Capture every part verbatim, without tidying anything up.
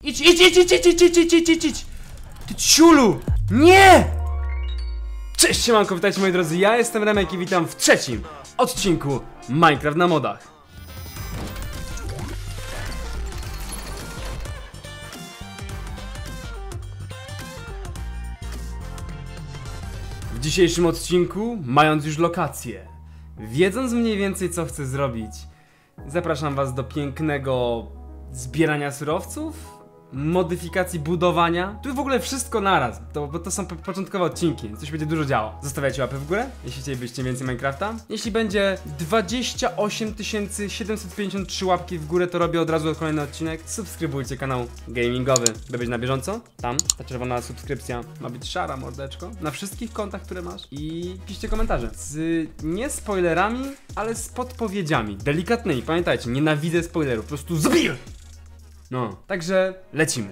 Idź, idź, idź, idź, idź, idź, idź, idź, idź, idź. Ty ciulu! Nie! Cześć, siemanko, witajcie moi drodzy, ja jestem Remek i witam w trzecim odcinku Minecraft na modach. W dzisiejszym odcinku, mając już lokację, wiedząc mniej więcej co chcę zrobić, zapraszam was do pięknego zbierania surowców, modyfikacji budowania. Tu w ogóle wszystko naraz, to, bo to są po początkowe odcinki, więc coś będzie dużo działo. Zostawiajcie łapę w górę, jeśli chcielibyście więcej Minecrafta. Jeśli będzie dwadzieścia osiem tysięcy siedemset pięćdziesiąt trzy łapki w górę, to robię od razu kolejny odcinek. Subskrybujcie kanał gamingowy, by być na bieżąco. Tam ta czerwona subskrypcja ma być szara, mordeczko, na wszystkich kontach, które masz. I piszcie komentarze z nie spoilerami, ale z podpowiedziami delikatnymi. Pamiętajcie, nienawidzę spoilerów, po prostu zabiję! No, także lecimy.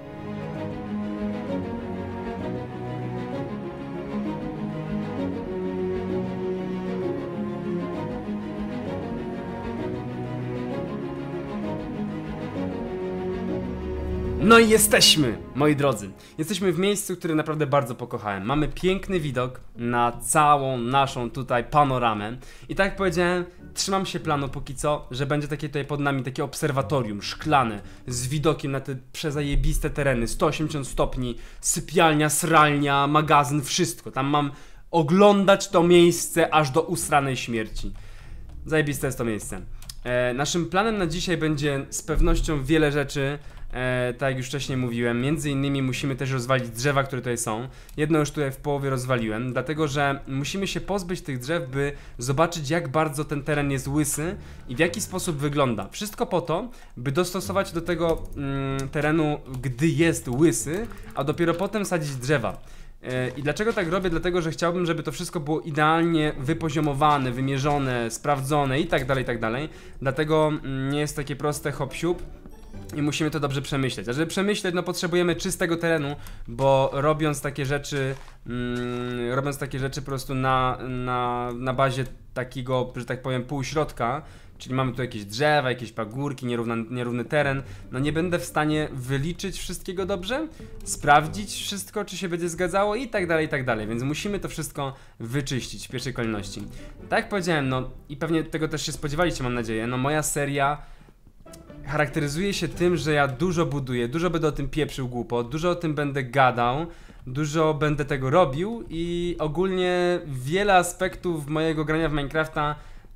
No i jesteśmy, moi drodzy. Jesteśmy w miejscu, które naprawdę bardzo pokochałem. Mamy piękny widok na całą naszą tutaj panoramę. I tak jak powiedziałem, trzymam się planu póki co, że będzie takie tutaj pod nami takie obserwatorium szklane z widokiem na te przezajebiste tereny, sto osiemdziesiąt stopni, sypialnia, sralnia, magazyn, wszystko. Tam mam oglądać to miejsce aż do usranej śmierci. Zajebiste jest to miejsce. E, naszym planem na dzisiaj będzie z pewnością wiele rzeczy. E, tak jak już wcześniej mówiłem, między innymi musimy też rozwalić drzewa, które tutaj są. Jedno już tutaj w połowie rozwaliłem, dlatego że musimy się pozbyć tych drzew, by zobaczyć, jak bardzo ten teren jest łysy i w jaki sposób wygląda. Wszystko po to, by dostosować do tego mm, terenu, gdy jest łysy, a dopiero potem sadzić drzewa. I dlaczego tak robię? Dlatego, że chciałbym, żeby to wszystko było idealnie wypoziomowane, wymierzone, sprawdzone i tak dalej, i tak dalej. Dlatego nie jest takie proste hop-siup i musimy to dobrze przemyśleć. A żeby przemyśleć, no potrzebujemy czystego terenu, bo robiąc takie rzeczy, mm, robiąc takie rzeczy po prostu na, na, na bazie takiego, że tak powiem, półśrodka, czyli mamy tu jakieś drzewa, jakieś pagórki, nierówny, nierówny teren, no nie będę w stanie wyliczyć wszystkiego dobrze, sprawdzić wszystko, czy się będzie zgadzało i tak dalej, i tak dalej, więc musimy to wszystko wyczyścić w pierwszej kolejności. Tak jak powiedziałem, no i pewnie tego też się spodziewaliście, mam nadzieję, no moja seria charakteryzuje się tym, że ja dużo buduję, dużo będę o tym pieprzył głupot, dużo o tym będę gadał, dużo będę tego robił i ogólnie wiele aspektów mojego grania w Minecrafta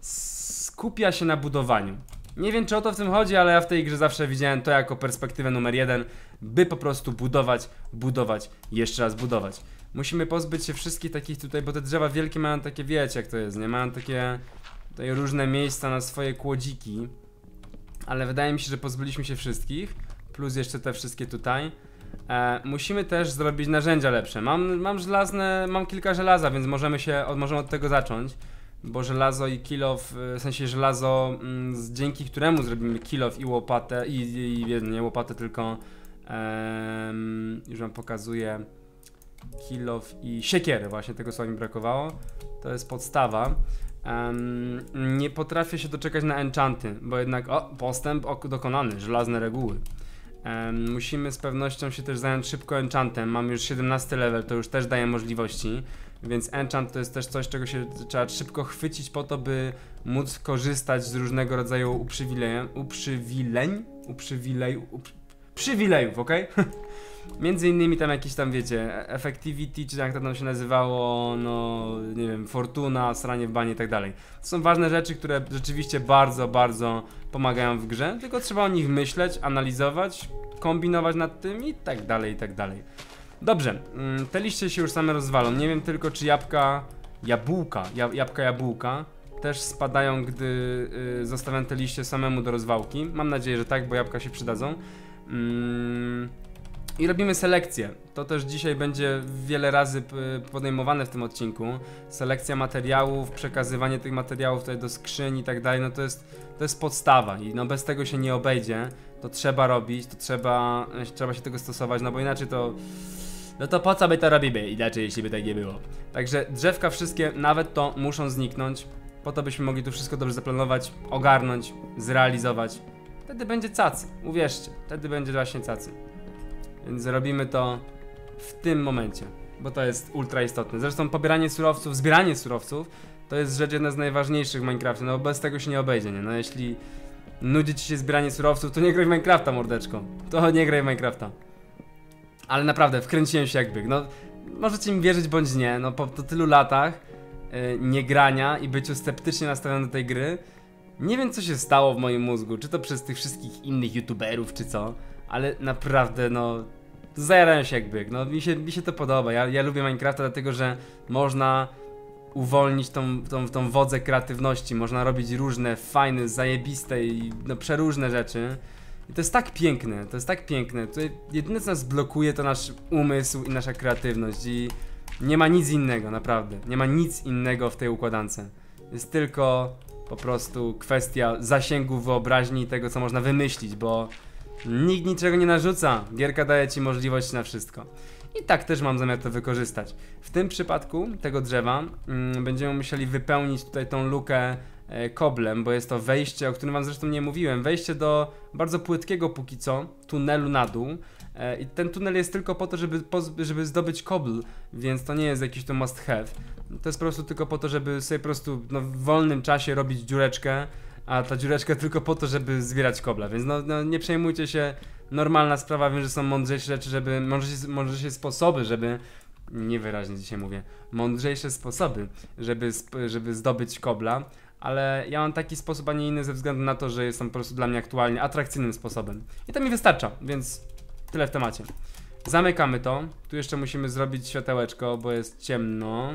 skupia się na budowaniu. Nie wiem, czy o to w tym chodzi, ale ja w tej grze zawsze widziałem to jako perspektywę numer jeden, by po prostu budować, budować, jeszcze raz budować. Musimy pozbyć się wszystkich takich tutaj, bo te drzewa wielkie mają takie, wiecie jak to jest, nie? Mają takie tutaj różne miejsca na swoje kłodziki. Ale wydaje mi się, że pozbyliśmy się wszystkich, plus jeszcze te wszystkie tutaj. E, musimy też zrobić narzędzia lepsze. Mam, mam żelazne, mam kilka żelaza, więc możemy się, od, możemy od tego zacząć. Bo żelazo i kilof, w sensie żelazo, m, dzięki któremu zrobimy kilof i łopatę, i, i, i nie łopatę, tylko e, już wam pokazuję kilof i siekierę, właśnie tego słowa mi brakowało. To jest podstawa. Um, nie potrafię się doczekać na enchanty, bo jednak, o, postęp ok, dokonany, żelazne reguły. Um, musimy z pewnością się też zająć szybko enchantem, mam już siedemnasty level, to już też daje możliwości, więc enchant to jest też coś, czego się trzeba szybko chwycić po to, by móc korzystać z różnego rodzaju uprzywilejów, uprzywileń, uprzywilej, uprzy, przywilejów, okej? Okay? Między innymi tam jakieś tam, wiecie, effectivity, czy jak to tam się nazywało, no, nie wiem, fortuna, sranie w banie i tak dalej. To są ważne rzeczy, które rzeczywiście bardzo, bardzo pomagają w grze, tylko trzeba o nich myśleć, analizować, kombinować nad tym i tak dalej, i tak dalej. Dobrze, te liście się już same rozwalą, nie wiem tylko czy jabłka, jabłka, jabłka, jabłka też spadają, gdy y, zostawiam te liście samemu do rozwałki. Mam nadzieję, że tak, bo jabłka się przydadzą. Mm. I robimy selekcję. To też dzisiaj będzie wiele razy podejmowane w tym odcinku. Selekcja materiałów, przekazywanie tych materiałów tutaj do skrzyń i tak dalej, no to jest, to jest podstawa i no bez tego się nie obejdzie. To trzeba robić, to trzeba, trzeba się tego stosować, no bo inaczej to... No to po co by to robimy inaczej, jeśli by tak nie było. Także drzewka wszystkie, nawet to, muszą zniknąć, po to byśmy mogli tu wszystko dobrze zaplanować, ogarnąć, zrealizować. wtedy będzie cacy, uwierzcie, wtedy będzie właśnie cacy. Więc robimy to w tym momencie, bo to jest ultra istotne. Zresztą pobieranie surowców, zbieranie surowców to jest rzecz jedna z najważniejszych w Minecrafcie, no bo bez tego się nie obejdzie, nie? No jeśli nudzi ci się zbieranie surowców, to nie graj w Minecrafta, mordeczko. To nie graj w Minecrafta. Ale naprawdę, wkręciłem się jak byk. No, możecie mi wierzyć bądź nie, no po, po tylu latach yy, niegrania i byciu sceptycznie nastawionym do tej gry, nie wiem co się stało w moim mózgu, czy to przez tych wszystkich innych youtuberów, czy co, ale naprawdę, no, zajarałem się jak byk, no mi się, mi się to podoba. Ja, ja lubię Minecrafta dlatego, że można uwolnić tą, tą, tą wodzę kreatywności, można robić różne fajne, zajebiste i no, przeróżne rzeczy. I to jest tak piękne, to jest tak piękne. Tutaj jedyne co nas blokuje to nasz umysł i nasza kreatywność i nie ma nic innego, naprawdę. Nie ma nic innego w tej układance. Jest tylko po prostu kwestia zasięgu wyobraźni i tego co można wymyślić, bo nikt niczego nie narzuca. Gierka daje ci możliwość na wszystko. I tak też mam zamiar to wykorzystać. W tym przypadku tego drzewa mm, będziemy musieli wypełnić tutaj tą lukę e, koblem, bo jest to wejście, o którym wam zresztą nie mówiłem. Wejście do bardzo płytkiego póki co tunelu na dół. E, I ten tunel jest tylko po to, żeby, żeby zdobyć kobl, więc to nie jest jakiś to must have. To jest po prostu tylko po to, żeby sobie po prostu no, w wolnym czasie robić dziureczkę, a ta dziureczka tylko po to, żeby zbierać kobla, więc no, no nie przejmujcie się. Normalna sprawa, wiem, że są mądrzejsze rzeczy, żeby, mądrzejsze, mądrzejsze sposoby, żeby, niewyraźnie dzisiaj mówię, mądrzejsze sposoby, żeby, żeby zdobyć kobla, ale ja mam taki sposób, a nie inny ze względu na to, że jest on po prostu dla mnie aktualnie atrakcyjnym sposobem. I to mi wystarcza, więc tyle w temacie. Zamykamy to, tu jeszcze musimy zrobić światełeczko, bo jest ciemno.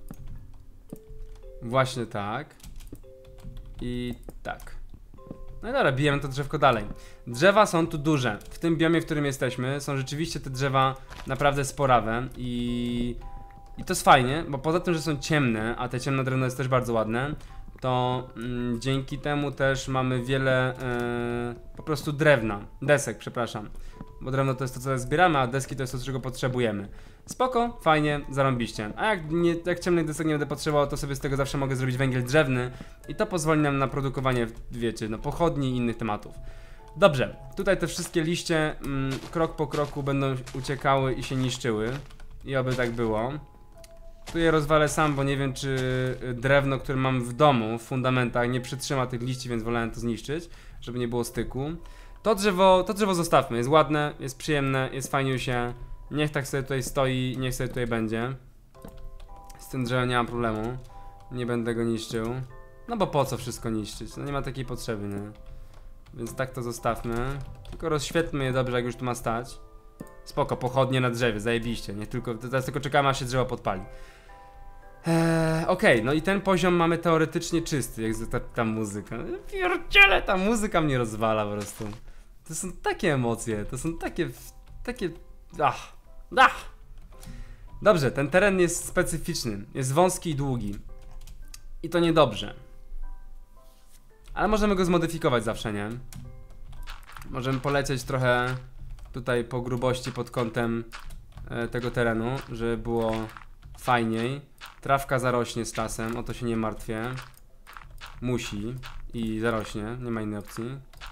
Właśnie tak. I tak. No i dobra, bijemy to drzewko dalej. Drzewa są tu duże. W tym biomie, w którym jesteśmy, są rzeczywiście te drzewa naprawdę sporawe i... I to jest fajnie, bo poza tym, że są ciemne, a te ciemne drewno jest też bardzo ładne, to mm, dzięki temu też mamy wiele yy, po prostu drewna, desek, przepraszam. Bo drewno to jest to, co zbieramy, a deski to jest to, czego potrzebujemy. Spoko, fajnie, zarąbiście. A jak, nie, jak ciemnych desek nie będę potrzebował, to sobie z tego zawsze mogę zrobić węgiel drzewny i to pozwoli nam na produkowanie, wiecie, no pochodni i innych tematów. Dobrze, tutaj te wszystkie liście mm, krok po kroku będą uciekały i się niszczyły. I oby tak było. Tu je rozwalę sam, bo nie wiem, czy drewno, które mam w domu, w fundamentach, nie przytrzyma tych liści, więc wolałem to zniszczyć, żeby nie było styku. To drzewo, to drzewo zostawmy, jest ładne, jest przyjemne, jest fajniusie. Niech tak sobie tutaj stoi, niech sobie tutaj będzie. Z tym drzewem nie mam problemu. Nie będę go niszczył. No bo po co wszystko niszczyć? No nie ma takiej potrzeby, nie? Więc tak to zostawmy. Tylko rozświetlmy je dobrze, jak już tu ma stać. Spoko, pochodnie na drzewie, zajebiście. Nie tylko, teraz tylko czekamy, aż się drzewo podpali. Eee, Okej, okay, no i ten poziom mamy teoretycznie czysty, jak ta, ta muzyka. Pierdziele, ta muzyka mnie rozwala po prostu. To są takie emocje, to są takie... takie... Ach, ach. Dobrze, ten teren jest specyficzny, jest wąski i długi. I to niedobrze. Ale możemy go zmodyfikować zawsze, nie? Możemy polecieć trochę tutaj po grubości pod kątem e, tego terenu, żeby było fajniej. Trawka zarośnie z czasem, o to się nie martwię. Musi i zarośnie, nie ma innej opcji.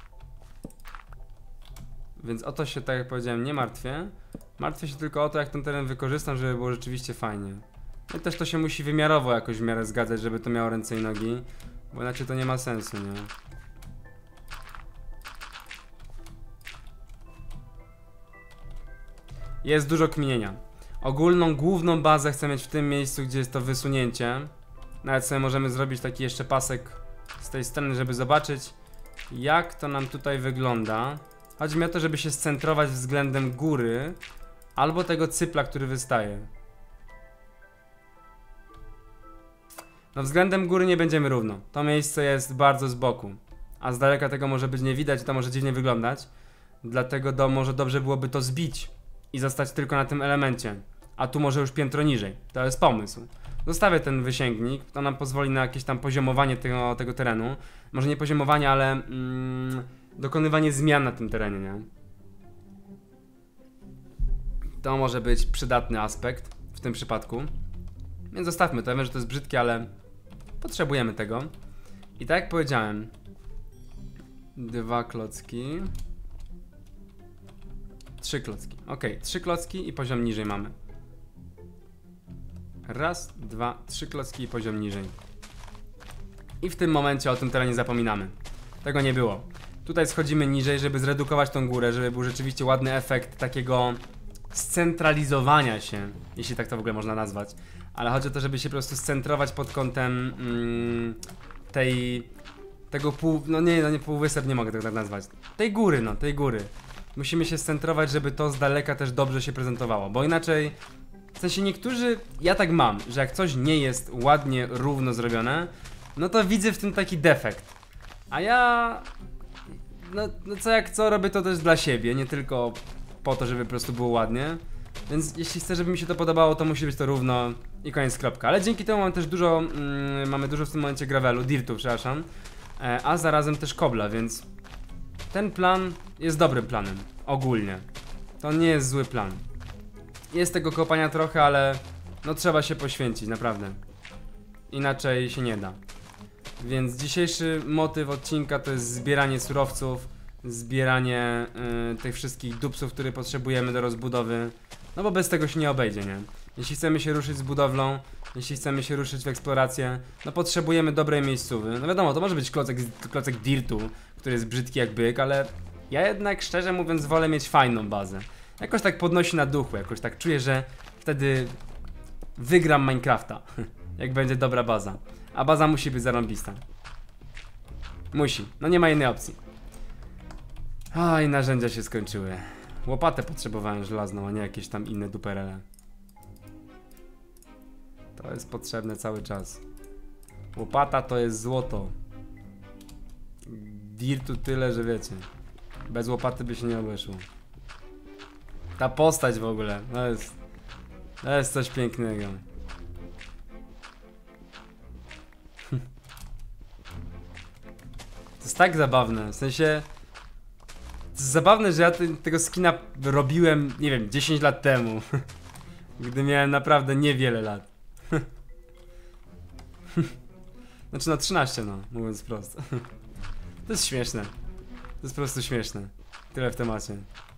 Więc o to się, tak jak powiedziałem, nie martwię. Martwię się tylko o to, jak ten teren wykorzystam, żeby było rzeczywiście fajnie. No i też to się musi wymiarowo jakoś w miarę zgadzać, żeby to miało ręce i nogi. Bo inaczej to nie ma sensu, nie? Jest dużo kminienia. Ogólną, główną bazę chcę mieć w tym miejscu, gdzie jest to wysunięcie. Nawet sobie możemy zrobić taki jeszcze pasek z tej strony, żeby zobaczyć, jak to nam tutaj wygląda. Chodzi mi o to, żeby się scentrować względem góry albo tego cypla, który wystaje. No względem góry nie będziemy równo. To miejsce jest bardzo z boku, a z daleka tego może być nie widać i to może dziwnie wyglądać. Dlatego do, może dobrze byłoby to zbić i zostać tylko na tym elemencie. A tu może już piętro niżej. To jest pomysł. Zostawię ten wysięgnik, to nam pozwoli na jakieś tam poziomowanie tego, tego terenu. Może nie poziomowanie, ale mm, dokonywanie zmian na tym terenie, nie? To może być przydatny aspekt w tym przypadku. Więc zostawmy to, ja wiem, że to jest brzydkie, ale potrzebujemy tego. I tak jak powiedziałem, Dwa klocki. Trzy klocki. Ok, trzy klocki i poziom niżej mamy. Raz, dwa, trzy klocki i poziom niżej. I w tym momencie o tym terenie zapominamy. Tego nie było. Tutaj schodzimy niżej, żeby zredukować tą górę, żeby był rzeczywiście ładny efekt takiego scentralizowania się, jeśli tak to w ogóle można nazwać. Ale chodzi o to, żeby się po prostu scentrować pod kątem mm, tej... tego pół... no nie, no nie półwysep, nie mogę tego tak nazwać. Tej góry, no, tej góry. Musimy się scentrować, żeby to z daleka też dobrze się prezentowało, bo inaczej... W sensie niektórzy... ja tak mam, że jak coś nie jest ładnie, równo zrobione, no to widzę w tym taki defekt. A ja... No, no co jak co, robię to też dla siebie, nie tylko po to, żeby po prostu było ładnie. Więc jeśli chcę, żeby mi się to podobało, to musi być to równo i koniec, kropka. Ale dzięki temu mam też dużo, mm, mamy dużo w tym momencie gravelu, dirtu, przepraszam. E, a zarazem też kobla, więc ten plan jest dobrym planem, ogólnie. To nie jest zły plan. Jest tego kopania trochę, ale no trzeba się poświęcić, naprawdę. Inaczej się nie da. Więc dzisiejszy motyw odcinka to jest zbieranie surowców, zbieranie y, tych wszystkich dupsów, które potrzebujemy do rozbudowy. No bo bez tego się nie obejdzie, nie? Jeśli chcemy się ruszyć z budowlą, jeśli chcemy się ruszyć w eksplorację, no potrzebujemy dobrej miejscówy. No wiadomo, to może być klocek, klocek dirtu, który jest brzydki jak byk, ale ja jednak szczerze mówiąc wolę mieć fajną bazę. Jakoś tak podnosi na duchu, jakoś tak czuję, że wtedy wygram Minecrafta, jak będzie dobra baza. A baza musi być zarąbista. Musi, no nie ma innej opcji. Aj, narzędzia się skończyły. Łopatę potrzebowałem żelazną, a nie jakieś tam inne duperele. To jest potrzebne cały czas. Łopata to jest złoto. Dirtu tyle, że wiecie. Bez łopaty by się nie obeszło. Ta postać w ogóle, to jest... To jest coś pięknego. To jest tak zabawne, w sensie... To jest zabawne, że ja te, tego skina robiłem, nie wiem, dziesięć lat temu. Gdy miałem naprawdę niewiele lat. Znaczy no trzynaście, no, mówiąc wprost. To jest śmieszne. To jest po prostu śmieszne. Tyle w temacie.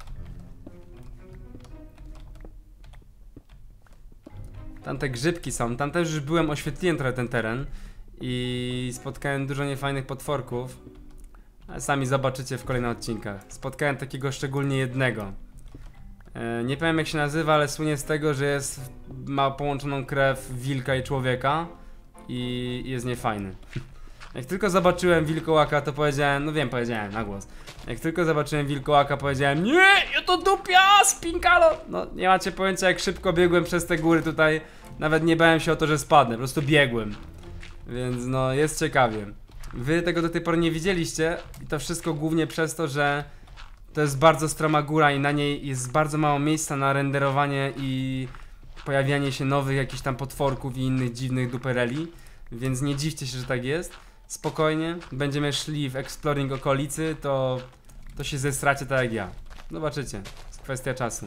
Tam te grzybki są, tam też już byłem, oświetliłem trochę ten teren. I spotkałem dużo niefajnych potworków. Ale sami zobaczycie w kolejnych odcinkach. Spotkałem takiego szczególnie jednego. e, Nie powiem jak się nazywa, ale słynie z tego, że jest, ma połączoną krew wilka i człowieka. I jest niefajny. Jak tylko zobaczyłem wilkołaka, to powiedziałem, no wiem, powiedziałem na głos. Jak tylko zobaczyłem wilkołaka, powiedziałem, nie, ja to dupia, spinkalo. No nie macie pojęcia jak szybko biegłem przez te góry tutaj. Nawet nie bałem się o to, że spadnę, po prostu biegłem. Więc no jest ciekawie. Wy tego do tej pory nie widzieliście i to wszystko głównie przez to, że to jest bardzo stroma góra i na niej jest bardzo mało miejsca na renderowanie i pojawianie się nowych jakichś tam potworków i innych dziwnych dupereli. Więc nie dziwcie się, że tak jest. Spokojnie, będziemy szli w exploring okolicy, to, to się zestracie tak jak ja. Zobaczycie, jest kwestia czasu.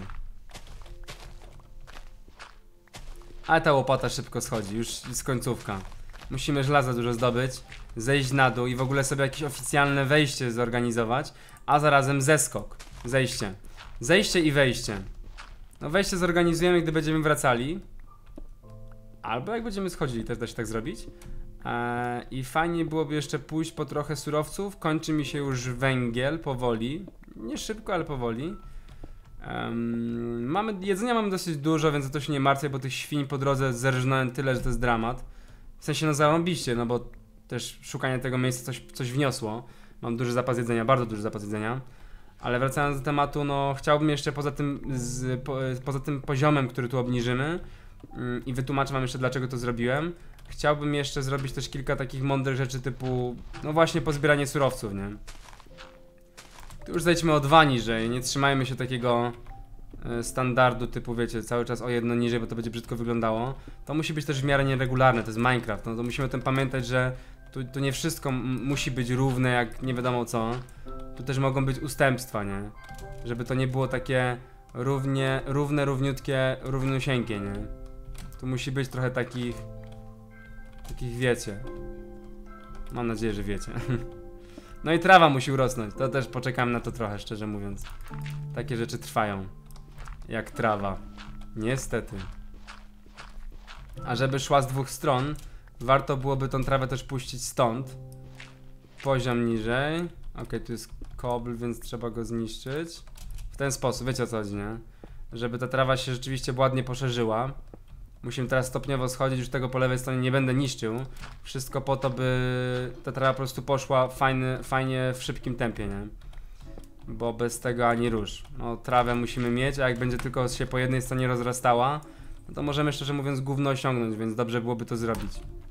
Ale ta łopata szybko schodzi, już jest końcówka. Musimy żelaza dużo zdobyć, zejść na dół i w ogóle sobie jakieś oficjalne wejście zorganizować, a zarazem zeskok, zejście. Zejście i wejście. No wejście zorganizujemy, gdy będziemy wracali. Albo jak będziemy schodzili, też da się tak zrobić. Eee, I fajnie byłoby jeszcze pójść po trochę surowców. Kończy mi się już węgiel powoli. Nie szybko, ale powoli. Um, mamy, jedzenia mamy dosyć dużo, więc o to się nie martwię, bo tych świń po drodze zerżnąłem tyle, że to jest dramat. W sensie no zarąbiście, no bo też szukanie tego miejsca coś, coś wniosło. Mam duży zapas jedzenia, bardzo duży zapas jedzenia. Ale wracając do tematu, no chciałbym jeszcze poza tym, z, po, poza tym poziomem, który tu obniżymy yy, i wytłumaczę wam jeszcze dlaczego to zrobiłem. Chciałbym jeszcze zrobić też kilka takich mądrych rzeczy typu, no właśnie pozbieranie surowców, nie? Tu już zejdźmy o dwa niżej, nie trzymajmy się takiego y, standardu typu, wiecie, cały czas o jedno niżej, bo to będzie brzydko wyglądało. To musi być też w miarę nieregularne, to jest Minecraft, no to musimy o tym pamiętać, że tu, tu nie wszystko musi być równe jak nie wiadomo co. Tu też mogą być ustępstwa, nie? Żeby to nie było takie równie, równe, równiutkie, równiusieńkie, nie? Tu musi być trochę takich, takich wiecie. Mam nadzieję, że wiecie. No i trawa musi urosnąć, to też poczekam na to trochę, szczerze mówiąc. Takie rzeczy trwają. Jak trawa. Niestety. A żeby szła z dwóch stron, warto byłoby tą trawę też puścić stąd. Poziom niżej. Ok, tu jest kobl, więc trzeba go zniszczyć. W ten sposób, wiecie o co chodzi, nie? Żeby ta trawa się rzeczywiście ładnie poszerzyła. Musimy teraz stopniowo schodzić, już tego po lewej stronie nie będę niszczył. Wszystko po to, by ta trawa po prostu poszła fajny, fajnie w szybkim tempie, nie? Bo bez tego ani rusz. No, trawę musimy mieć, a jak będzie tylko się po jednej stronie rozrastała, no to możemy szczerze mówiąc gówno osiągnąć, więc dobrze byłoby to zrobić.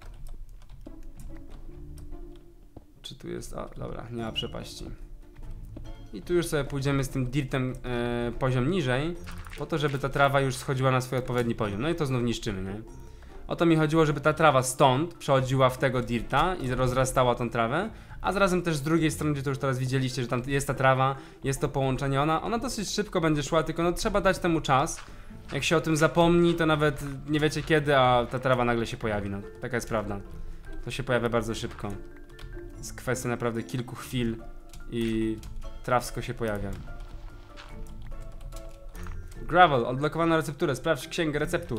Czy tu jest... O, dobra, nie ma przepaści. I tu już sobie pójdziemy z tym dirtem e, poziom niżej, po to, żeby ta trawa już schodziła na swój odpowiedni poziom. No i to znów niszczymy, nie? O to mi chodziło, żeby ta trawa stąd przechodziła w tego dirta i rozrastała tą trawę, a zarazem też z drugiej strony, gdzie to już teraz widzieliście, że tam jest ta trawa, jest to połączenie, ona, ona dosyć szybko będzie szła, tylko no trzeba dać temu czas. Jak się o tym zapomni, to nawet nie wiecie kiedy, a ta trawa nagle się pojawi, no. Taka jest prawda. To się pojawia bardzo szybko. Jest kwestia naprawdę kilku chwil i trawsko się pojawia. Gravel, odblokowana recepturę, sprawdź księgę receptur.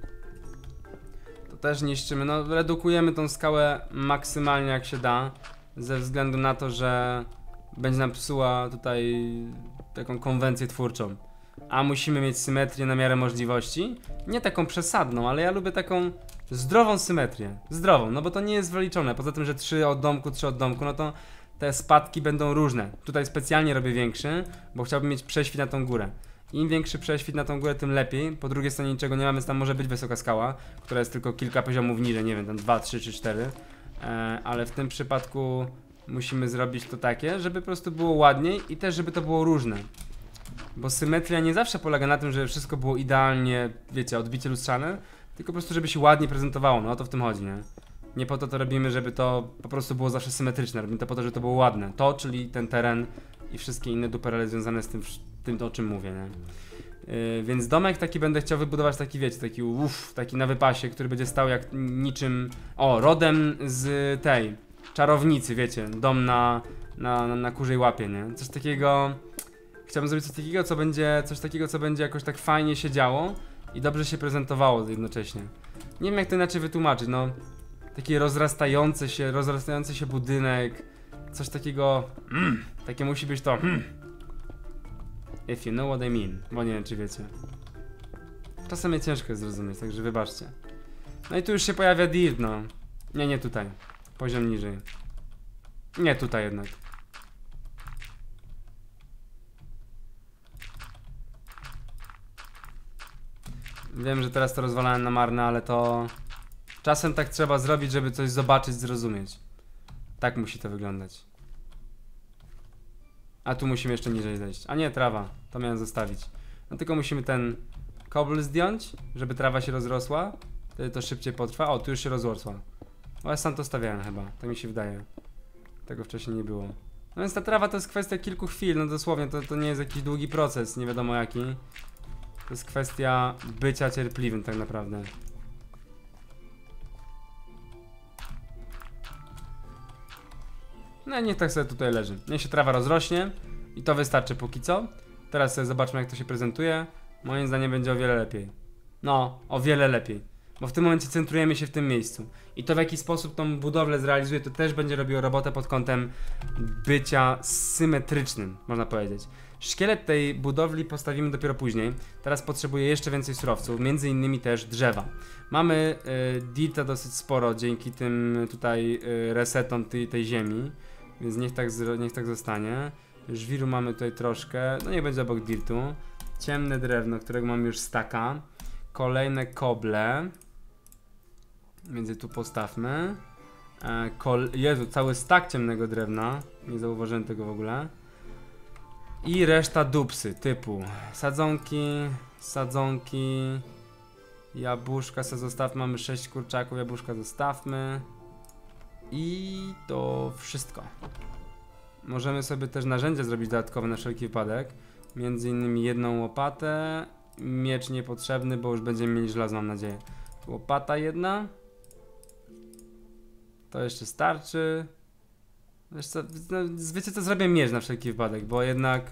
To też niszczymy, no redukujemy tą skałę maksymalnie jak się da, ze względu na to, że będzie nam psuła tutaj taką konwencję twórczą. A musimy mieć symetrię na miarę możliwości. Nie taką przesadną, ale ja lubię taką zdrową symetrię. Zdrową, no bo to nie jest wyliczone. Poza tym, że trzy od domku, trzy od domku, no to te spadki będą różne. Tutaj specjalnie robię większy, bo chciałbym mieć prześwit na tą górę. Im większy prześwit na tą górę, tym lepiej. Po drugiej stronie niczego nie ma, więc tam może być wysoka skała, która jest tylko kilka poziomów niżej, nie wiem, tam dwa, trzy czy cztery. E, ale w tym przypadku musimy zrobić to takie, żeby po prostu było ładniej i też żeby to było różne. Bo symetria nie zawsze polega na tym, że wszystko było idealnie, wiecie, odbicie lustrzane, tylko po prostu żeby się ładnie prezentowało, no o to w tym chodzi, nie? Nie po to to robimy, żeby to po prostu było zawsze symetryczne, robimy to po to, żeby to było ładne. To, czyli ten teren i wszystkie inne duperele związane z tym, tym o czym mówię, nie? Yy, więc domek taki będę chciał wybudować taki, wiecie, taki uff, taki na wypasie, który będzie stał jak niczym, o, rodem z tej czarownicy, wiecie, dom na, na, na, na kurzej łapie, nie? Coś takiego, chciałbym zrobić coś takiego, co będzie, coś takiego, co będzie jakoś tak fajnie się działo i dobrze się prezentowało jednocześnie. Nie wiem jak to inaczej wytłumaczyć, no. Taki rozrastający się, rozrastający się budynek, coś takiego, mm, takie musi być to, mm. If you know what I mean, bo nie wiem czy wiecie. Czasem mnie ciężko jest zrozumieć, także wybaczcie. No i tu już się pojawia dirt, no. Nie, nie tutaj, poziom niżej. Nie tutaj jednak. Wiem, że teraz to rozwalałem na marne, ale to... Czasem tak trzeba zrobić, żeby coś zobaczyć, zrozumieć. Tak musi to wyglądać. A tu musimy jeszcze niżej zejść. A nie, trawa. To miałem zostawić. No tylko musimy ten kobl zdjąć, żeby trawa się rozrosła. Wtedy to szybciej potrwa. O, tu już się rozrosła. O, ja sam to stawiałem chyba. Tak mi się wydaje. Tego wcześniej nie było. No więc ta trawa to jest kwestia kilku chwil. No dosłownie, to, to nie jest jakiś długi proces. Nie wiadomo jaki. To jest kwestia bycia cierpliwym tak naprawdę. No i niech tak sobie tutaj leży. Niech się trawa rozrośnie i to wystarczy póki co. Teraz sobie zobaczmy jak to się prezentuje. Moim zdaniem będzie o wiele lepiej. No, o wiele lepiej. Bo w tym momencie centrujemy się w tym miejscu. I to w jaki sposób tą budowlę zrealizuje, to też będzie robiło robotę pod kątem bycia symetrycznym, można powiedzieć. Szkielet tej budowli postawimy dopiero później. Teraz potrzebuję jeszcze więcej surowców, między innymi też drzewa. Mamy y, dirta dosyć sporo dzięki tym tutaj y, resetom tej, tej ziemi. Więc niech tak, niech tak zostanie. Żwiru mamy tutaj troszkę, no niech będzie obok dirtu. Ciemne drewno, którego mam już staka. Kolejne koble. Między tu postawmy. E, kol Jezu, cały stak ciemnego drewna. Nie zauważyłem tego w ogóle. I reszta dupsy typu sadzonki, sadzonki, jabłuszka sobie zostawmy, mamy sześć kurczaków, jabłuszka zostawmy. I to wszystko. Możemy sobie też narzędzia zrobić dodatkowe na wszelki wypadek. Między innymi jedną łopatę, miecz niepotrzebny, bo już będziemy mieli żelazo, mam nadzieję. Łopata jedna. To jeszcze starczy. Wiesz co, no, wiecie co, zrobię miecz na wszelki wypadek, bo jednak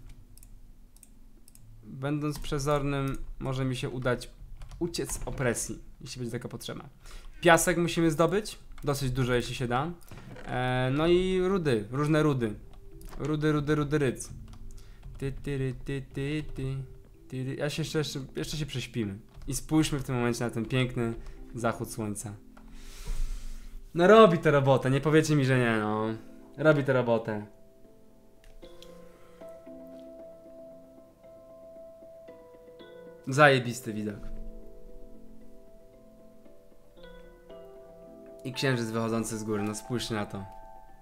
będąc przezornym może mi się udać uciec z opresji, jeśli będzie taka potrzeba. Piasek musimy zdobyć, dosyć dużo jeśli się da. E, no i rudy, różne rudy. Rudy, rudy, rudy, ryc. Ty, ty, ty, ty, ty, ty. Ja się jeszcze, jeszcze, jeszcze się prześpimy. I spójrzmy w tym momencie na ten piękny zachód słońca. No robi tę robotę, nie powiecie mi, że nie, no. Robi tę robotę. Zajebisty widok. I księżyc wychodzący z góry, no spójrzcie na to.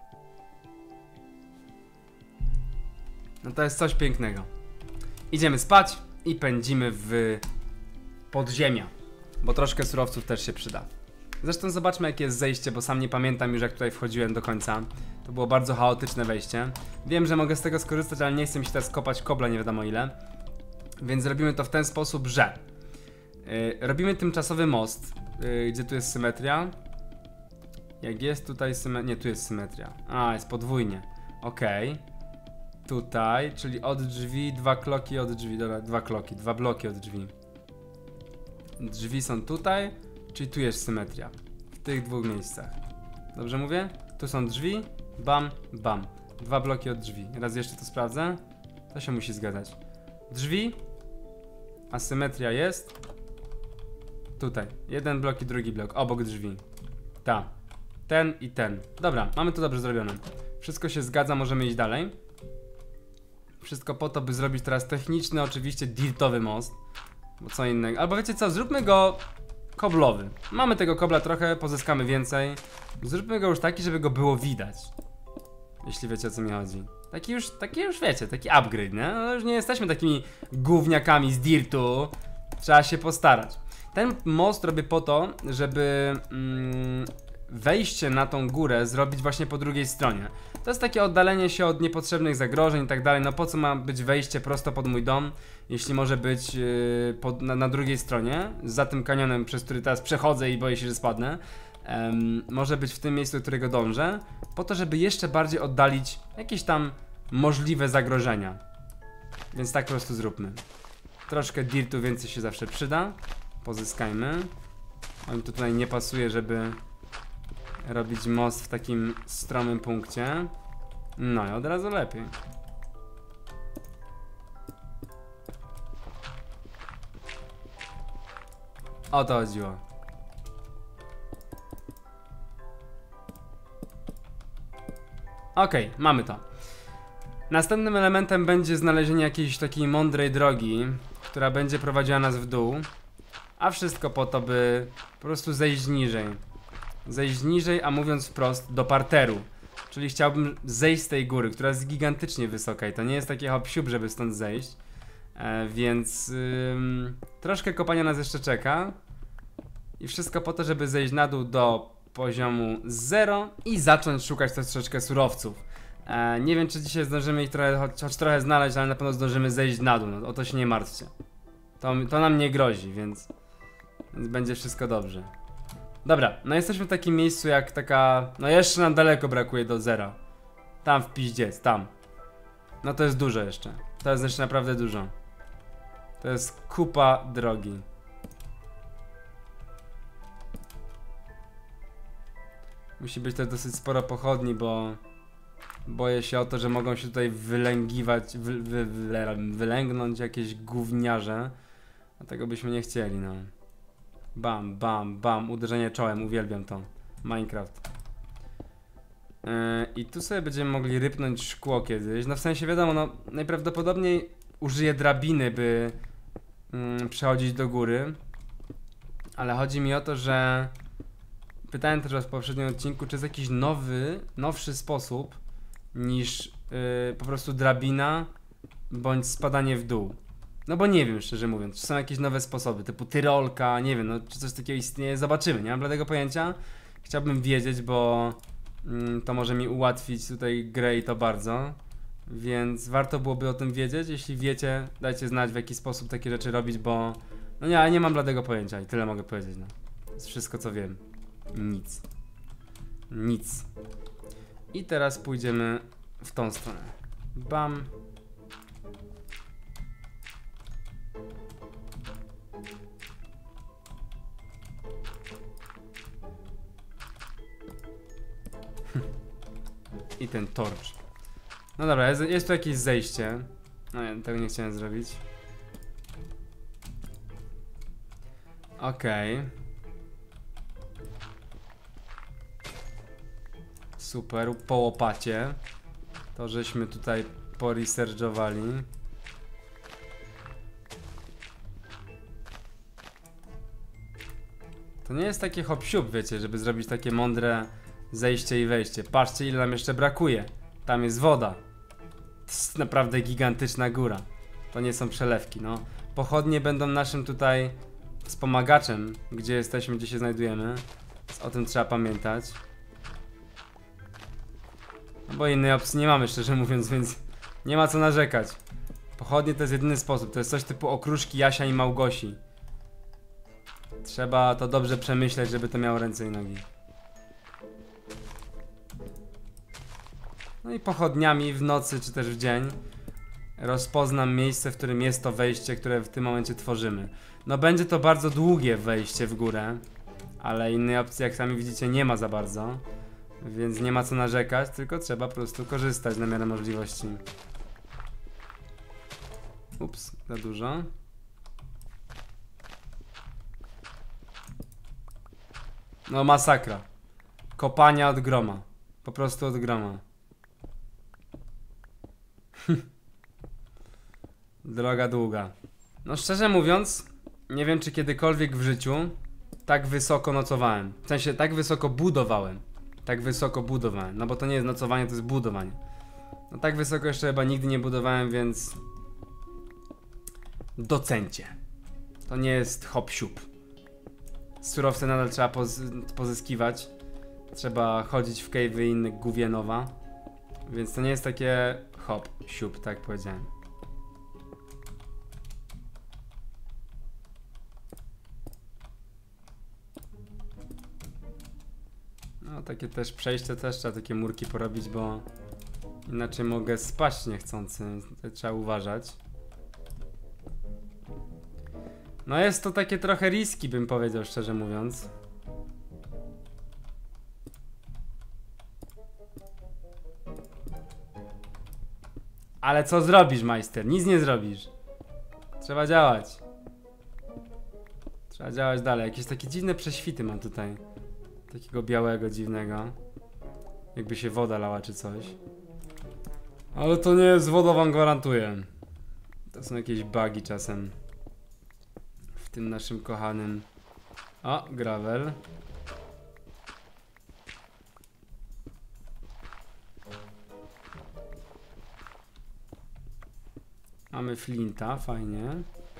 No to jest coś pięknego. Idziemy spać i pędzimy w podziemia, bo troszkę surowców też się przyda. Zresztą zobaczmy jakie jest zejście, bo sam nie pamiętam już jak tutaj wchodziłem do końca. To było bardzo chaotyczne wejście. Wiem, że mogę z tego skorzystać, ale nie chcę mi się teraz kopać kobla nie wiadomo ile. Więc robimy to w ten sposób, że yy, robimy tymczasowy most, yy, gdzie tu jest symetria. Jak jest tutaj symetria, nie tu jest symetria. A, jest podwójnie. Okej. Okay. Tutaj, czyli od drzwi, dwa kloki od drzwi, dobra, dwa kloki, dwa bloki od drzwi. Drzwi są tutaj, czyli tu jest symetria. W tych dwóch miejscach. Dobrze mówię? Tu są drzwi, bam, bam. Dwa bloki od drzwi. Raz jeszcze to sprawdzę. To się musi zgadzać. Drzwi, a symetria jest tutaj. Jeden blok i drugi blok, obok drzwi. Ta. Ten i ten. Dobra, mamy to dobrze zrobione. Wszystko się zgadza, możemy iść dalej. Wszystko po to, by zrobić teraz techniczny, oczywiście dirtowy most. Bo co innego. Albo wiecie co, zróbmy go koblowy. Mamy tego kobla trochę, pozyskamy więcej. Zróbmy go już taki, żeby go było widać. Jeśli wiecie o co mi chodzi. Taki już, taki już wiecie, taki upgrade, nie? No już nie jesteśmy takimi gówniakami z dirtu. Trzeba się postarać. Ten most robię po to, żeby mm, wejście na tą górę zrobić właśnie po drugiej stronie. To jest takie oddalenie się od niepotrzebnych zagrożeń i tak dalej. No po co ma być wejście prosto pod mój dom, jeśli może być yy, pod, na, na drugiej stronie, za tym kanionem, przez który teraz przechodzę i boję się, że spadnę. Um, może być w tym miejscu, do którego dążę, po to, żeby jeszcze bardziej oddalić jakieś tam możliwe zagrożenia. Więc tak po prostu zróbmy. Troszkę dirtu więcej się zawsze przyda. Pozyskajmy. On tu tutaj nie pasuje, żeby robić most w takim stromym punkcie. No i od razu lepiej. O to chodziło. Okej, okay, mamy to. Następnym elementem będzie znalezienie jakiejś takiej mądrej drogi, która będzie prowadziła nas w dół. A wszystko po to, by po prostu zejść niżej. Zejść niżej, a mówiąc wprost, do parteru. Czyli chciałbym zejść z tej góry, która jest gigantycznie wysoka i to nie jest takie hop-siup, żeby stąd zejść. E, więc ym, troszkę kopania nas jeszcze czeka. I wszystko po to, żeby zejść na dół do poziomu zero i zacząć szukać też troszeczkę surowców. E, nie wiem, czy dzisiaj zdążymy ich trochę, choć, choć trochę znaleźć, ale na pewno zdążymy zejść na dół. No, o to się nie martwcie. To, to nam nie grozi, więc, więc będzie wszystko dobrze. Dobra, no jesteśmy w takim miejscu jak taka... No jeszcze nam daleko brakuje do zera. Tam w piździec, tam. No to jest dużo jeszcze. To jest jeszcze naprawdę dużo. To jest kupa drogi. Musi być też dosyć sporo pochodni, bo... Boję się o to, że mogą się tutaj wylęgiwać, wy, wy, wy, wylęgnąć jakieś gówniarze. A tego byśmy nie chcieli, no. Bam, bam, bam, uderzenie czołem, uwielbiam to. Minecraft. Yy, I tu sobie będziemy mogli rypnąć szkło kiedyś. No w sensie wiadomo, no najprawdopodobniej użyję drabiny, by yy, przechodzić do góry. Ale chodzi mi o to, że... Pytałem też was w poprzednim odcinku, czy jest jakiś nowy, nowszy sposób niż yy, po prostu drabina bądź spadanie w dół. No bo nie wiem, szczerze mówiąc, czy są jakieś nowe sposoby, typu tyrolka, nie wiem, no czy coś takiego istnieje, zobaczymy, nie mam bladego pojęcia. Chciałbym wiedzieć, bo mm, to może mi ułatwić tutaj grę i to bardzo. Więc warto byłoby o tym wiedzieć, jeśli wiecie, dajcie znać w jaki sposób takie rzeczy robić, bo... No nie, ale nie mam bladego pojęcia i tyle mogę powiedzieć, no. To jest wszystko co wiem. Nic. Nic. I teraz pójdziemy w tą stronę. Bam. I ten torcz. No dobra, jest, jest tu jakieś zejście. No ja tego nie chciałem zrobić. Okej. Okay. Super, po łopacie. To żeśmy tutaj poresearchowali. To nie jest takie hop-siup, wiecie, żeby zrobić takie mądre zejście i wejście. Patrzcie, ile nam jeszcze brakuje. Tam jest woda. To jest naprawdę gigantyczna góra. To nie są przelewki, no. Pochodnie będą naszym tutaj wspomagaczem, gdzie jesteśmy, gdzie się znajdujemy. Więc o tym trzeba pamiętać. No bo innej opcji nie mamy, szczerze mówiąc, więc nie ma co narzekać. Pochodnie to jest jedyny sposób. To jest coś typu okruszki Jasia i Małgosi. Trzeba to dobrze przemyśleć, żeby to miało ręce i nogi. No i pochodniami w nocy czy też w dzień rozpoznam miejsce, w którym jest to wejście, które w tym momencie tworzymy. No będzie to bardzo długie wejście w górę, ale innej opcji, jak sami widzicie, nie ma za bardzo. Więc nie ma co narzekać, tylko trzeba po prostu korzystać na miarę możliwości. Ups, za dużo. No masakra. Kopania od groma. Po prostu od groma. Droga długa. No szczerze mówiąc, nie wiem czy kiedykolwiek w życiu tak wysoko nocowałem. W sensie tak wysoko budowałem. Tak wysoko budowałem. No bo to nie jest nocowanie, to jest budowanie. No tak wysoko jeszcze chyba nigdy nie budowałem, więc... Docencie. To nie jest hop-siup. Surowce nadal trzeba poz pozyskiwać. Trzeba chodzić w cave'y i inne gówienowa. Więc to nie jest takie hop-siup, tak powiedziałem. No takie też przejście też trzeba takie murki porobić, bo inaczej mogę spaść niechcący, więc trzeba uważać. No jest to takie trochę riski, bym powiedział, szczerze mówiąc. Ale co zrobisz, majster? Nic nie zrobisz. Trzeba działać. Trzeba działać dalej. Jakieś takie dziwne prześwity mam tutaj. Takiego białego, dziwnego. Jakby się woda lała czy coś. Ale to nie jest woda, wam gwarantuję. To są jakieś bugi czasem. W tym naszym kochanym... O, gravel. Mamy flinta, fajnie.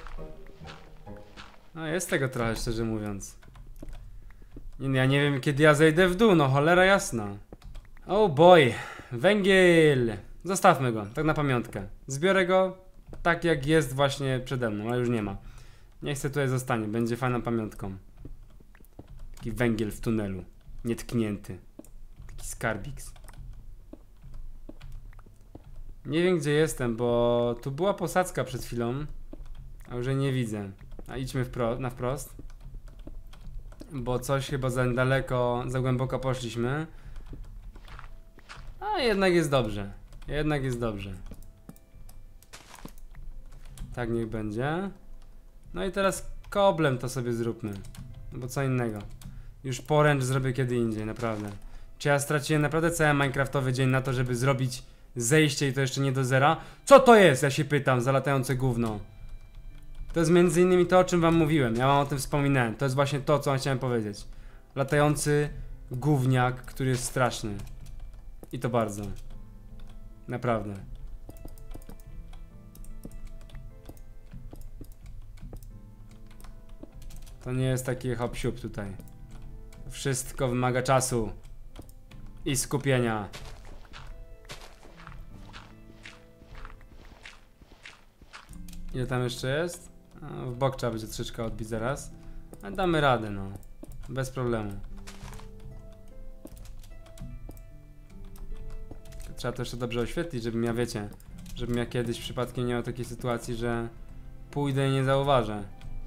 No jest tego trochę, szczerze mówiąc. Nie, ja nie wiem kiedy ja zejdę w dół, no cholera jasna. Oh boy, węgiel. Zostawmy go, tak na pamiątkę. Zbiorę go tak jak jest właśnie przede mną, a już nie ma. Niech se tutaj zostanie, będzie fajną pamiątką. Taki węgiel w tunelu, nietknięty. Taki skarbiks. Nie wiem gdzie jestem, bo tu była posadzka przed chwilą, a już jej nie widzę. A idźmy wpro na wprost. Bo coś chyba za daleko, za głęboko poszliśmy. A jednak jest dobrze. Jednak jest dobrze. Tak niech będzie. No i teraz koblem to sobie zróbmy. No bo co innego. Już poręcz zrobię kiedy indziej, naprawdę. Czy ja straciłem naprawdę cały minecraftowy dzień na to, żeby zrobić zejście i to jeszcze nie do zera? Co to jest? Ja się pytam, za latające gówno. To jest między innymi to, o czym wam mówiłem. Ja wam o tym wspominałem. To jest właśnie to, co chciałem powiedzieć. Latający gówniak, który jest straszny. I to bardzo. Naprawdę. To nie jest taki hop-siup tutaj. Wszystko wymaga czasu. I skupienia. Ile tam jeszcze jest? No, w bok trzeba będzie troszeczkę odbić zaraz. Ale damy radę, no. Bez problemu. trzeba to jeszcze dobrze oświetlić, żebym ja, wiecie, żebym ja kiedyś przypadkiem nie miał takiej sytuacji, że pójdę i nie zauważę.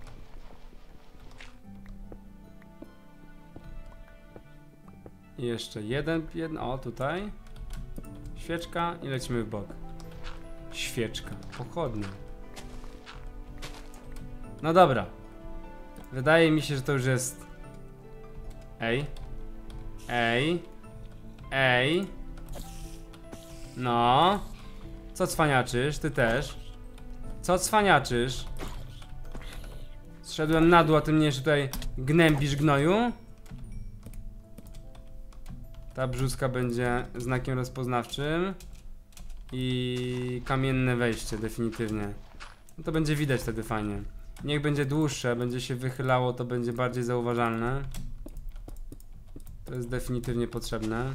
I jeszcze jeden, jedno, o tutaj. Świeczka i lecimy w bok. Świeczka, pochodnia. No dobra. Wydaje mi się, że to już jest... Ej. Ej. Ej. No. Co cwaniaczysz? Ty też. Co cwaniaczysz? Zszedłem na dół, a ty mnie jeszcze tutaj gnębisz, gnoju? Ta brzuska będzie znakiem rozpoznawczym. I kamienne wejście, definitywnie. No to będzie widać wtedy fajnie. Niech będzie dłuższe, będzie się wychylało, to będzie bardziej zauważalne. To jest definitywnie potrzebne.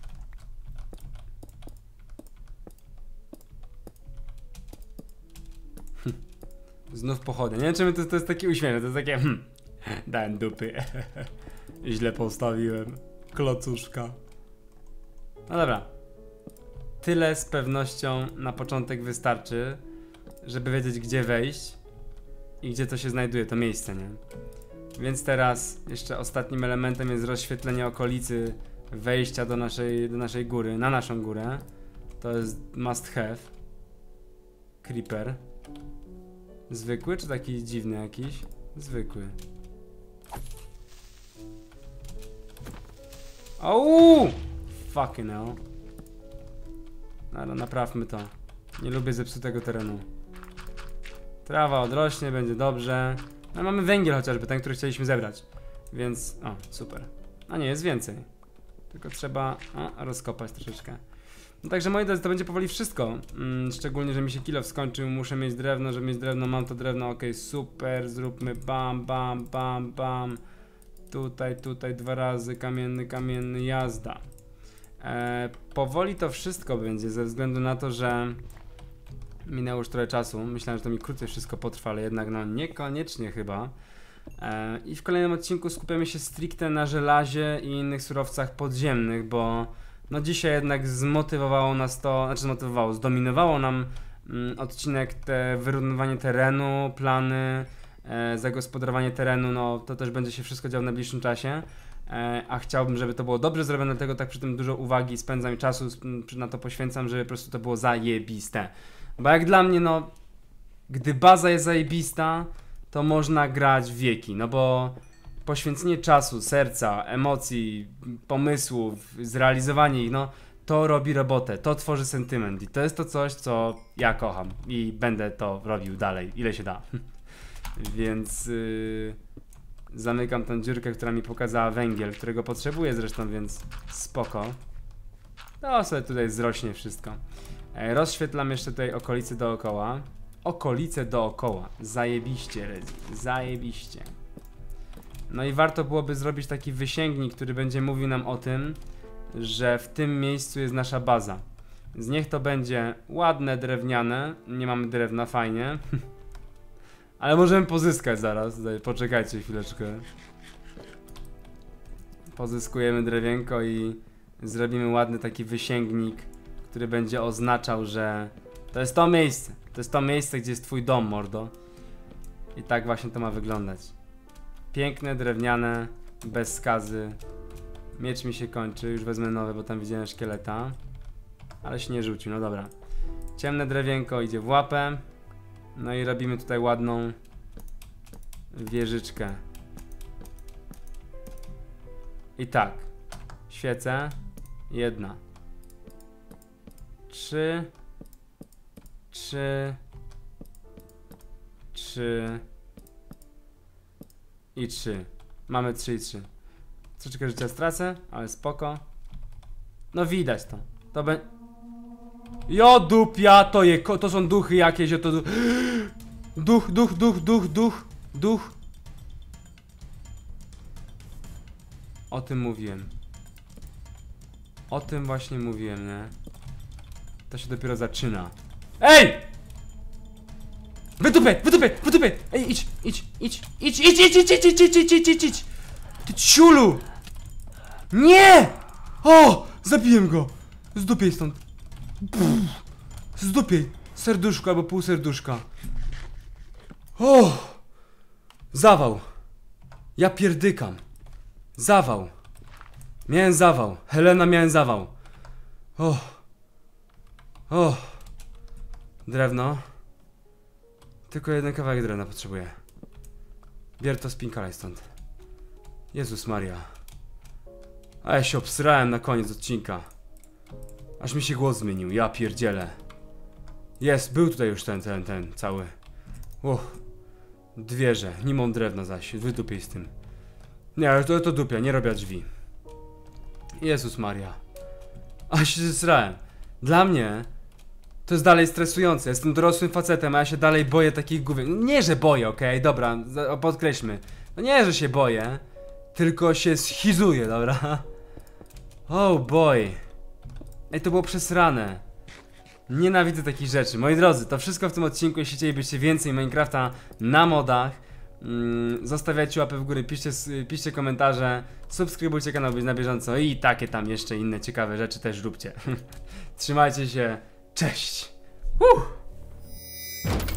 Znów pochodzę. Nie wiem, czy to, to jest takie uśmiechne, to jest takie hmm, dałem dupy. Źle postawiłem. Klocuszka. No dobra. Tyle z pewnością na początek wystarczy, żeby wiedzieć, gdzie wejść i gdzie to się znajduje, to miejsce, nie? Więc teraz jeszcze ostatnim elementem jest rozświetlenie okolicy wejścia do naszej, do naszej góry, na naszą górę. To jest must have. Creeper. Zwykły czy taki dziwny jakiś? Zwykły. Ouu! Fucking hell. No, naprawmy to. Nie lubię zepsutego terenu. Trawa odrośnie, będzie dobrze. No mamy węgiel chociażby, ten, który chcieliśmy zebrać. Więc, o, super. A nie, jest więcej. Tylko trzeba, o, rozkopać troszeczkę. No także moi drodzy, to będzie powoli wszystko. Mm, szczególnie, że mi się kilof skończył, muszę mieć drewno, żeby mieć drewno, mam to drewno, ok, super, zróbmy bam, bam, bam, bam. Tutaj, tutaj dwa razy, kamienny, kamienny, jazda. E, powoli to wszystko będzie, ze względu na to, że minęło już trochę czasu. Myślałem, że to mi krócej wszystko potrwa, ale jednak no niekoniecznie chyba. E, I w kolejnym odcinku skupiamy się stricte na żelazie i innych surowcach podziemnych, bo no dzisiaj jednak zmotywowało nas to, znaczy zmotywowało, zdominowało nam mm, odcinek te wyrównywanie terenu, plany, e, zagospodarowanie terenu, no to też będzie się wszystko działo w najbliższym czasie. A chciałbym, żeby to było dobrze zrobione, dlatego tak przy tym dużo uwagi spędzam i czasu na to poświęcam, żeby po prostu to było zajebiste. Bo jak dla mnie, no, gdy baza jest zajebista, to można grać wieki, no bo poświęcenie czasu, serca, emocji, pomysłów, zrealizowanie ich, no, to robi robotę, to tworzy sentyment i to jest to coś, co ja kocham i będę to robił dalej, ile się da. Więc... Yy... zamykam tę dziurkę, która mi pokazała węgiel, którego potrzebuję zresztą, więc spoko. To sobie tutaj zrośnie wszystko. E, rozświetlam jeszcze tutaj okolice dookoła. Okolice dookoła. Zajebiście, Redzi. Zajebiście. No i warto byłoby zrobić taki wysięgnik, który będzie mówił nam o tym, że w tym miejscu jest nasza baza. Z niech to będzie ładne, drewniane. Nie mamy drewna, fajnie. Ale możemy pozyskać zaraz, poczekajcie chwileczkę. Pozyskujemy drewienko i zrobimy ładny taki wysięgnik, który będzie oznaczał, że to jest to miejsce. To jest to miejsce, gdzie jest twój dom, mordo. I tak właśnie to ma wyglądać. Piękne, drewniane, bez skazy. Miecz mi się kończy, już wezmę nowy, bo tam widziałem szkieleta. Ale się nie rzucił, no dobra. Ciemne drewienko idzie w łapę. No i robimy tutaj ładną wieżyczkę. I tak. Świece. Jedna. Trzy. Trzy. Trzy. I trzy. Mamy trzy i trzy. Troszeczkę życia stracę, ale spoko. No widać to. To będzie... Jo dupia, to je, to są duchy jakieś, to du... Duch, duch, duch, duch, duch, duch. O tym mówiłem. O tym właśnie mówiłem, nie? To się dopiero zaczyna. Ej! Wytupę, wytupę, wytupę! Ej, idź, idź, idź, idź, idź, idź, idź, idź, idź, idź, idź, idź, idź! Ty ciulu! Nie! O! Zabiłem go! Zdupiej stąd. Zdupiej! Serduszko albo pół serduszka. O! Zawał! Ja pierdykam. Zawał. Miałem zawał. Helena, miałem zawał. O! O! Drewno. Tylko jeden kawałek drewna potrzebuję. Bier to, spinkalaj stąd. Jezus Maria. A ja się obsrałem na koniec odcinka. Aż mi się głos zmienił, ja pierdzielę. Jest, był tutaj już ten, ten, ten, cały. Uff. Dwierze, nie mam drewna zaś, wydupiej z tym. Nie, ale to, to dupia, nie robię drzwi. Jezus Maria. A się zesrałem. Dla mnie to jest dalej stresujące. Jestem dorosłym facetem, a ja się dalej boję takich główek. Nie, że boję, okej, okay? Dobra, podkreślmy. No nie, że się boję, tylko się schizuję, dobra? Oh boy. Ej, to było przesrane. Nienawidzę takich rzeczy. Moi drodzy, to wszystko w tym odcinku. Jeśli chcielibyście więcej Minecrafta na modach, mm, zostawiajcie łapy w górę, piszcie, piszcie komentarze, subskrybujcie kanał, być na bieżąco i takie tam jeszcze inne ciekawe rzeczy też róbcie. Trzymajcie się, cześć! Uh!